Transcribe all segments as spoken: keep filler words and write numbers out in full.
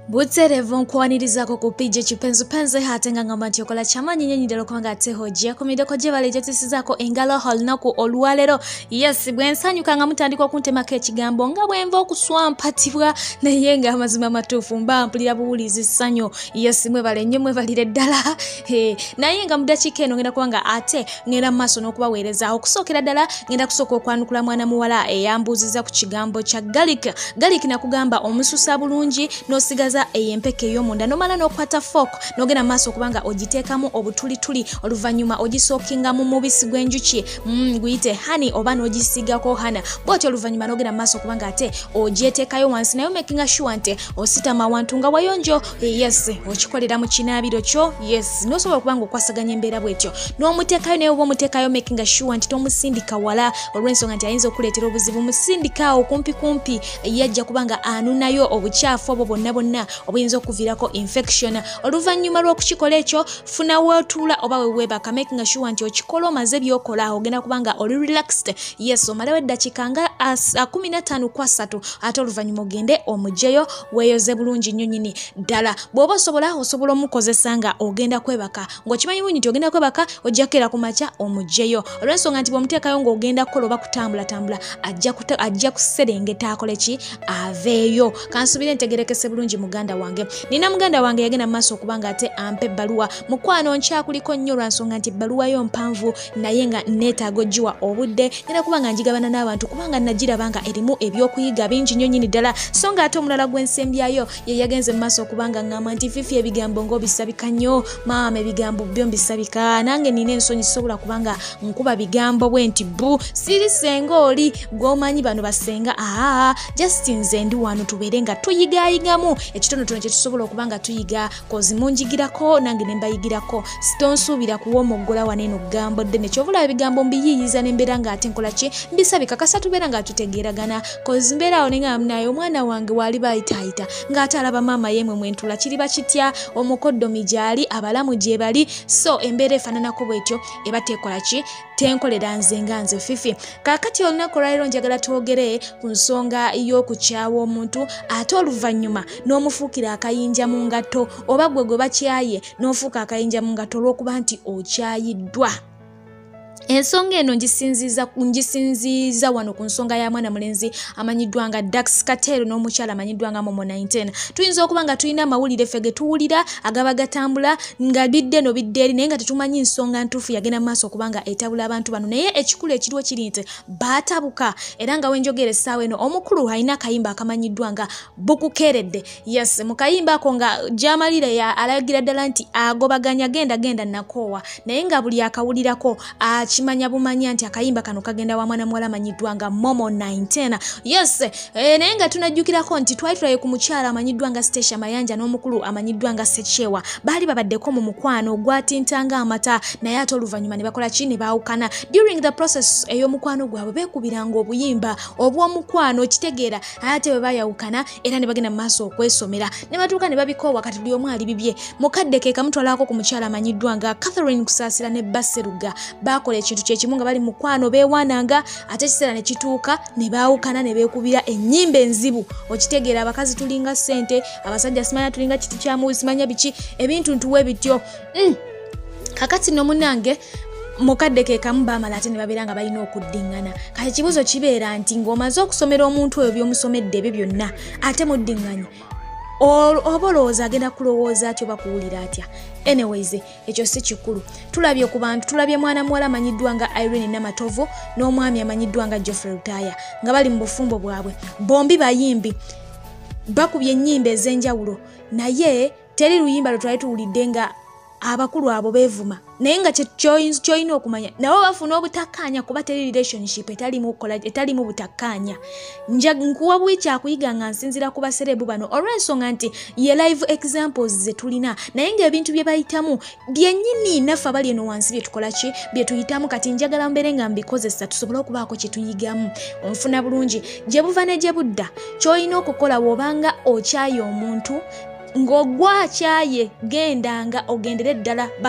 Buterevu nkuwanirizako kupija chipenzo penzo hatenga ngamba nti okola chamanyi nyenyi ndero kwanga ate hojja kumideko gye bale gyetesizako engalo holnaku olwalero yes bwensanyuka nga mutandika okuntemako ekigambo nga bwenva okuswampatibwa naye nga amazima matuufu mba mpulira buwulizi ssanyu yes mwe bale nnyo mwe balire ddala he naye nga mudakiika eno ngenda kubanga ate ngenda mu maaso n'okubaweereza okusookera ddala ngenda kusooka okwanukula mwana muwala eyambuuziza ku kigambo kya garlic garlic nakugamba omususa bulungi n'osigaza eyempeke ey'omunda nomala n'okwata fork n'ogenda maaso okubanga ogiteekamu obutulituli oluvannyuma ogisookingamu mubisi gw'enjuki mm, guyite hani oba n'ogisiigako hana bw'otyo oluvannyuma n'ogenda maaso okubanga ate ogyeteekayo wansi naye making sure nti ositama wantu nga wayonjo yes okikolera mu kinaabiro kyo yes n'osobola okubanga okwasaganya embeera bw'etyo n'omuteekayo naye oba omuteekayo making sure nti tomusindika wala olw'ensonga nti ayinza okuleetera obuzibu musindikaawo kumpi kumpi yajja kubanga anunayo obukyafu obwo bonna bonna obuyinza okuviirako infection oluvannyuma lw'okukikola ekyo funa weetuula oba weweebaka making sure nti okikola omaze byokola ogenda kubanga oli relaxed yes omalewo eddakiika nga kumi na ttaano ku asatu ate oluvannyuma ogende omugyeyo weeyoze bulungi nnyo nnyini ddala bw'oba osobola osobola omukozesa nga ogenda kwebaka ng'okimanyi bunyi nti ogenda kwebaka ojja kukeera ku makya omugyeyo olw'ensonga nti bw'omuteekayo ng'ogenda kukola oba kutambulatambula ajja kuserengeta akole ki aveeyo kansubire ntegerekese bulungi muganda wange nina muganda wange yagenda maaso okubanga ate ampe ebbaluwa mukwano nkyakuliko nnyo lwansonga nti ebbaluwa yo mpanvu naye nga neetaaga oggiwa obudde ngenda kubanga njigabana n'abantu kubanga nagiraba nga erimu ebyokuyiga bingi nnyo nnyini ddala so nga ate omulala gw'ensembyayo ye yagenze mu maaso okubanga ngamba nti fifi ebigambo ng'obisabika nnyo maama ebigambo byo mbisabika nange nina ensonyi sobola kubanga nkuba bigambo bwe nti bu siri senga oli gw'omanyi bano basenga aa just nze ndi wano tubeere nga tuyigayigamu ekitonotono kye tusobola okubanga tuyiga kozi munjigirako nange ne mbayigirako sitonsuubira kuwa omuggola waneeno ggambo ddene kyovula ebigambo mbiyiyiza ne mbeera ng'ate nkola ki mbisabika kasa tubeera nga tutegeeragana kozi mbeera awo ne ngamba naye omwana wange waali bayitaayita ng'ate alaba maama yemwe mwentula kiriba kitya omukoddomi gyali abalamu gye bali so embeera efaananako bwetyo eba teekola ki tenkolera nze nga nze fifi kaakati olunaku olwaliro njagala twogere ku nsonga y'okukyawa omuntu ate oluvannyuma n'omufuukira akayinja mu ngatto oba gwe gwe bakyaye n'ofuuka akayinja mu ngatto olw'okuba nti okyayiddwa. Ensonga eno ngisinziza ngisinziza wano ku nsonga ya mwana mulenzi amanyiddwa nga daxx kartel n'omukyala amanyiddwa nga momo nineteen. Tuyinza okuba nga tulina amawulire ffe ge tuwulira agaba gatambula nga bidde no bidde eri naye nga tetumanyi nsonga ntuufu yagenda mu maaso okuba nga etabula abantu bano naye ekikulu ekiriwo kiri nti baatabuka era nga wenjogera essaawa eno omukulu alina akayimba akamanyiddwa nga bukukeeredde yes mu kayimba ako nga gy'amalire ya alagira ddala nti agobaganya genda genda nakoowa naye nga buli akawulirako kimanya bumanya nti akayimba kano kagenda wa mwana muwala amanyiddwa nga momo nineteen yes e, naye nga tunajjukirako nti twali tulaye ku mukyala amanyiddwa nga Stasha Mayanja n'omukulu amanyiddwa nga Sekyewa baali babaddeko mu mukwano gwatintanga amata naye ate oluvannyuma ne bakola ki ne baawukana during the process ey'omukwano gwabwe beekubiranga obuyimba obw'omukwano kitegeera ate bwe baayawukana era ne bagenda mu maaso okwesomera ne batuuka ne babikoowa kati buli omu ali bibye mukadde ke kamutwalako ku mukyala amanyiddwa nga Catherine Kusaasira ne Baseruga bakola ekintu kyekimu nga bali mukwano beewaananga ate ekiseera ne kituuka ne baawukana ne beekubira ennyimba enzibu okitegeera abakazi tulinga ssente abasajja simanya tulinga kiti kyamu simanya biki ebintu ntuwe bityo mm. kakati no munange mukadde ke kamu baamala ate ne babeera nga balina okuddiŋŋana kati ekibuzo kibeera nti ng'omaze okusomera omuntu oyo by'omusomedde ebyo byonna ate muddiŋŋanye oba olowooza agenda kulowooza atyo oba kuwulira atya anyways ekyo si kikulu tulabye ku bantu tulabye mwana muwala amanyiddwa nga Irene Namatovu n'omwami amanyiddwa nga Geoffrey Lutaya nga bali mu bufumbo bwabwe bombi bayimbi bakubye ennyimba ez'enjawulo naye teri luyimba lwe twali tuwulidde nga abakulu abo beevuma naye nga ky'olina okumanya nabo bafuna obutakkaanya kuba teri relationship etalimu etalimu butakkaanya nkuwa buli kyakuyiga nga nsinzira ku baserebu bano olw'ensonga nti ye live examples ze tulina naye ng'ebintu bye bayitamu byennyini naffe abali eno wansi bye tukola ki bye tuyitamu kati njagala mbeere nga mbikozesa tusobole okubaako kye tuyigamu onfuna bulungi gye buva ne gye budda ky'olina okukola bw'obanga okyaye omuntu ng'ogwa akyaye gendanga ogendere ddala back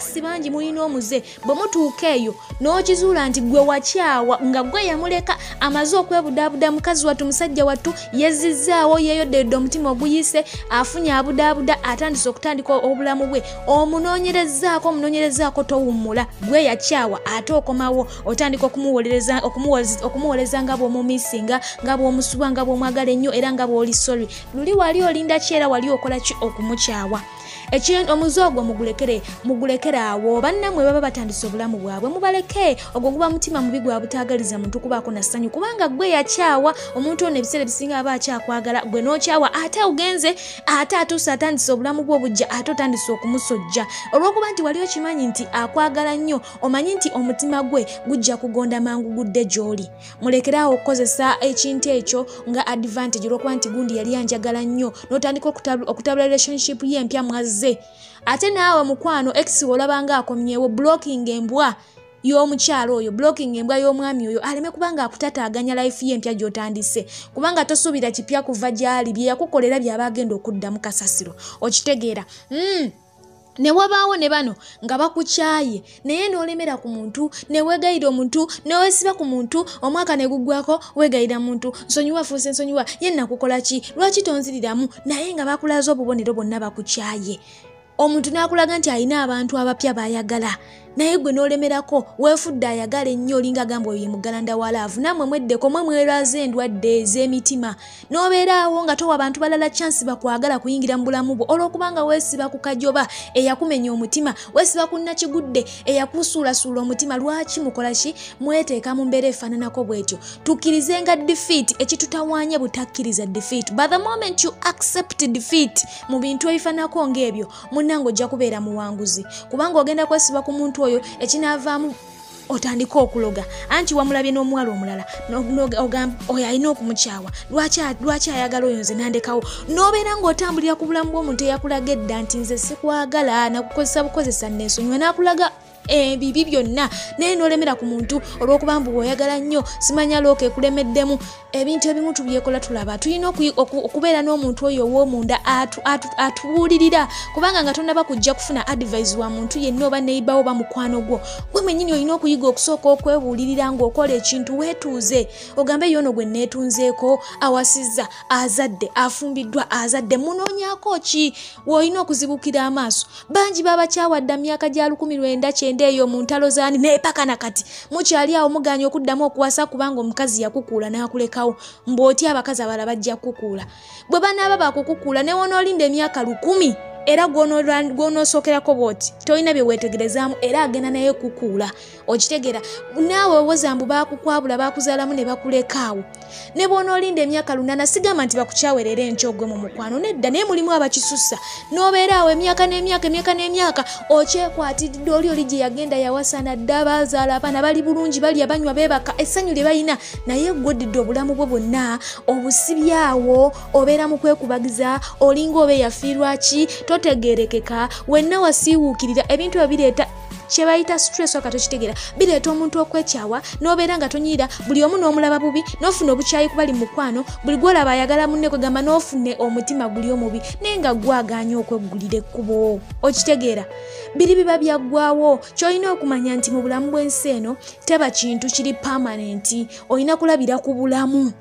ex bangi mulina omuze bwe mutuuka eyo n'okizuula nti gwe wakyawa nga gwe yamuleka amaze okwebudaabuda mukazi wattu musajja wattu yezizzaawo yeeyodderedde omutima oguyise afunye abudaabuda atandise okutandika obulamu bwe omunoonyerezaako omunoonyerezaako towummula gwe yakyawa ate okomawo otandika okumuwoleza okumuwoleza nga bw'omumisinga nga bw'omusuba nga bw'omwagala ennyo era nga bw'oli sorry luli wali olinda ki era wali okola ki okumukyawa ekintu omuzogwo mugulekere mugulekere awo bannamwe baba batandise obulamu bwabwe mubaleke ogwo guba mutima mubi gwa butaagaliza muntu kubaako na ssanyu kubanga gwe yakyawa omuntu ono ebiseera bisinga aba akyakwagala gwe n'okyawa ate ugenze ate atuuse atandise obulamu bwe obujja ate otandise okumusojja olw'okuba nti wali okimanyi nti akwagala nnyo omanyi nti omutima gwe gujja kugonda mangu gudde gy'oli mulekere awo okukozesa ekintu ekyo nga advantage olw'okuba nti gundi yali yanjagala nnyo n'otandika okutabula relationship ye empya mwazze ate naawe mukwano ex olabanga akomyewo blocking embwa y'omukyalo oyo blocking embwa y'omwami oyo aleme kubanga akutataaganya life ye empya gy'otandise kubanga tosuubira kipya kuva gy'ali bye yakukolera byaba agenda okuddamu kasasiro okitegeera mm. ne wabaawo ne bano nga bakukyaye naye n'olemera ku muntu ne weegayira omuntu ne weesiba ku muntu omwaka ne guggwako weegayira muntu nsonyiwa fuuse nsonyiwa ye nakukola ki lwaki tonziriramu naye nga bakulaza obubonero bonna bakukyaye omuntu n'akulaga nti alina abantu abapya bayagala naye gwe n'olemerako weefudde ayagala ennyo olinga gamba oyo ye mugalanda wa laavu nammwe mweddeko mwe mweraze endwadde ez'emitima n'obeeraawo nga towa abantu balala chansi bakwagala kuyingira mu bulamu bwo olw'okubanga weesiba ku kajoba eyakumenya omutima weesiba ku nnakigudde eyakusuulasuula omutima lwaki mukola ki mweteeka mu mbeera efaananako bw'etyo tukkirize nga defeat ekitutawaanye butakkiriza defeat by the moment you accept defeat mu bintu ebifaananako ng'ebyo munnange ojja kubeera muwanguzi kubanga ogenda kwesiba ku muntu oyo ekinavaamu otandika okuloga anti wamulabye n'omuwala omulala ogamba oyo alina okumukyawa lwaki ayagala oyo nze nandekawo n'obeera ng'otambulira ku bulamu bw'omuntu eyakulaga edda nti nze sikwagala nakukozesa bukozesa neesonyiwa n'akulaga ebibi byonna naye n'olemera ku muntu olw'okuba mbu oyagala nnyo simanya looka ekulemeddemu ebintu ebimu tubyekola tulaba tulina okubeera n'omuntu oyo ow'omunda atubuulirira kubanga nga tonnaba kujja kufuna advice wa muntu yenna oba neibawo oba mukwano gwo gwe mwennyini olina okuyiga okusooka okwebuulirira ng'okola ekintu weetuuze ogambe yono gwe neetunzeeko awasizza azadde afumbiddwa azadde munoonyaako ki w'olina okuzibukira amaaso bangi babakyawadda myaka gya lukumi lwenda kyenda eyo mu ntalo zaani neepaka na kati mukyali awo muganya okuddamu okuwasa kubanga omukazi yakukuula n'akulekawo mbw'otya abakazi abalala bajja kukukuula bwe banaaba bakukukuula ne wonoolinda emyaka lukumi era gw'onoosokerako bw'oti tolina bye weetegerezaamu era agenda naye kukuula okitegeera naawe wozambu baakukwabula baakuzaalamu ne bakulekaawo ne bw'onoolinda emyaka lunaana sigamba nti bakukyawerera enkyogwe mu mukwano nedda naye mulimu abakisussa n'obeera awo emyaka n'emyaka emyaka n'emyaka okyekwatiridde oli oli gye yagenda yawasana dda baazaala abaana bali bulungi balya banywa beebaka essanyu lye balina naye gw'oddidde obulamu bwe bwonna obusibyawo obeera mu kwekubagiza olinga oba eyafiirwa ki totegerekeka wenna wasiiwuukirira ebintu ebireeta kye bayita stress wakati okitegeera bireeta omuntu okwekyawa n'obeera nga tonyirira buli omu n'omulaba bubi n'ofuna obukyayi kubali mukwano buli gwolaba ayagala munne kwegamba n'ofune omutima guli omubi naye nga gwaganya okweggulira ekkubo okitegeera biri biba byaggwawo ky'olina okumanya nti mu bulamu bw'ensi eno teba kintu kiri permanenti olina kulabira ku bulamu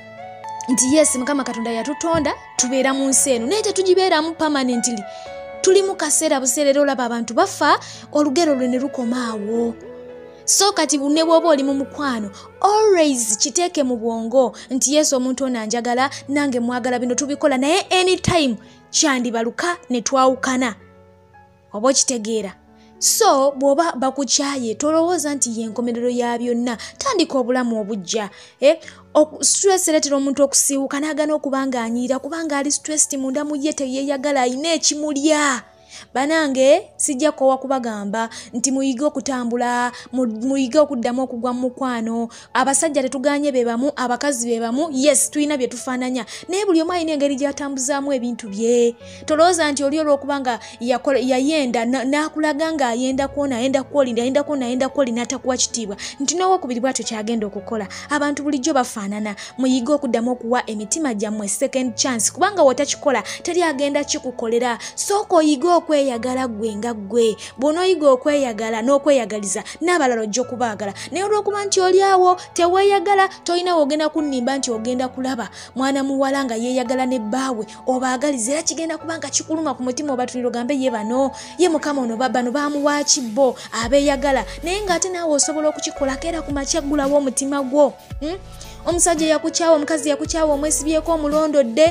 nti yes Mukama Katonda yatutonda tubeera mu nsi eno naye tetugibeeramu permanently tuli mu kaseera buseerera olaba abantu bafa olugero lwe ne lukomaawo so kati ne bw'oba oli mu mukwano always kiteeke mu bwongo nti yes omuntu ono anjagala nange mwagala bino tubikola naye anytime kyandibaluka ne twawukana oba okitegeera so bw'oba bakukyaye tolowooza nti yenkomerero ya byonna tandika obulamu obujja eh? Stress ereetera omuntu okusiiwuka n'agana okuba ng'anyiira kubanga ali stressed munda mu ye teyeeyagala alina ekimulya banange sijja kowa kubagamba nti muyige okutambula muyige okuddamu okugwa mu mukwano abasajja tetuganye be bamu abakazi be bamu yes tulina bye tufaananya naye buli omu alina engeri gy'atambuzaamu ebintu bye tolowooza nti oli olw'okubanga yayenda n'akulaga nga ayenda kwona ayenda kwolinda ayenda kwona ayenda kwolinda atakuwa kitiibwa nti n'owokubiri bwatyo kyagenda okukola abantu bulijjo bafaanana muyige okuddamu okuwa emitima gyammwe second chance kubanga wotakikola teri agenda kikukolera sooka oyige kweyagala gwe nga gwe bw'onoyiga okweyagala n'okweyagaliza n'abalala ojja okubaagala naye olw'okuba nti oli awo teweeyagala tolina wogenda kunnimba nti ogenda kulaba mwana muwala nga yeeyagala ne bbaawe obaagaliza era kigenda kubanga kikuluma ku mutima obatunira ogambe ye bano ye mukama ono bano baamuwa kibbo abeeyagala naye ng'ate naawe osobola okukikolako era ku makya ggulawo omutima gwo hmm? Omusajja yakukyawa omukazi yakukyawa omwesibyeko omulondodde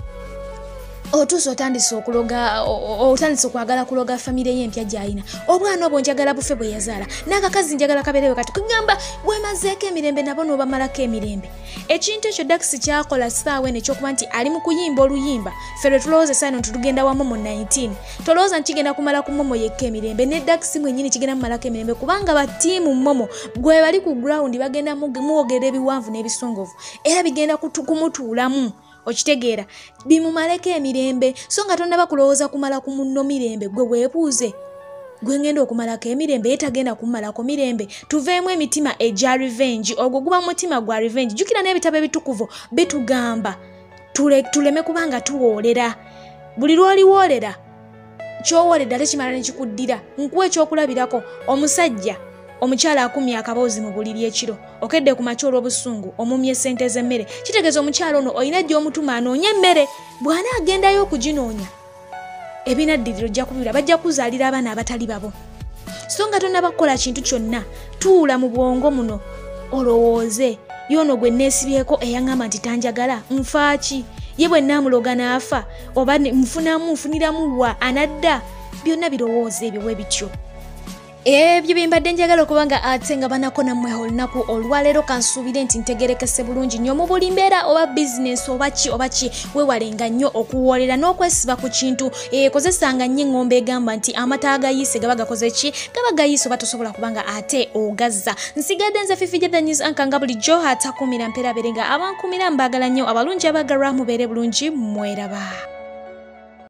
otuusa otandise okuloga otandise okwagala kuloga famire y'empya gy'alina obwana obwo njagala bufe bwe yazaala n'akakazi njagala kabeerewo kati kugamba bwemazeeko emirembe nabo n'obamalako emirembe ekintu ekyo daxx kyakola ssaawa eno ekyokuba nti ali mu kuyimba oluyimba ffe lwe tulowooza essaano nti tugenda wa momo nineteen tolowooza nti kigenda kumala ku momo yekka emirembe ne daxx mwennyini kigenda mumalako emirembe kubanga batiimu momo gwe bali ku ground bagenda muwogera ebiwanvu n'ebisongovu era bigenda kumutuulamu okitegeera bimumaleko emirembe so nga tonnaba kulowooza kumala ku munno mirembe gwe weebuuze gwe ngenda okumalako emirembe ye tagenda kumalako mirembe tuveemu emitima egya revenge ogwo guba mutima gwa revenge jjukira n'ebitabo ebitukuvu bitugamba tule, tuleme kubanga tuwoolera buli lw'oliwoolera ky'owoolera tekimala ne kikuddira nkuwa ekyokulabirako omusajja omukyala akumya akaboozi mu buliri ekiro okedde ku makya olw'obusungu omumye ssente z'emmere kitegeeza omukyala ono olina gy'omutuma anoonye emmere bw'ana agendayo okuginoonya ebinaddiriro ojja kubibira bajja kuzaalira abaana abatali babo so nga tonnaba kukola kintu kyonna tuula mu bwongo muno olowooze y'ono gwe neesibyeko eyaŋŋamba nti tanjagala nfaaki ye bwe naamuloga n'afa oba nfunamu nfuniramu wa anadda byonna birowooza ebyo bwe bityo ebyo byembadde njagala okuba nga ate nga banako nammwe olunaku olwaleero kansuubire nti ntegerekese bulungi nnyo mu buli mbeera oba bizinesi oba ki oba ki weewalenga nnyo okuwoolera n'okwesiba ku kintu ekozesanga nnyo eŋŋombe egamba nti amata agayiise gaba gakoze ki gaba gayiise oba tosobola kubanga ate ogazza nsigadde nze Fifi the News Anchor nga bulijjo atakumira mpeera berenga abankumira mbaagala nnyo abalungi abaagalwa mubeere bulungi mweraba.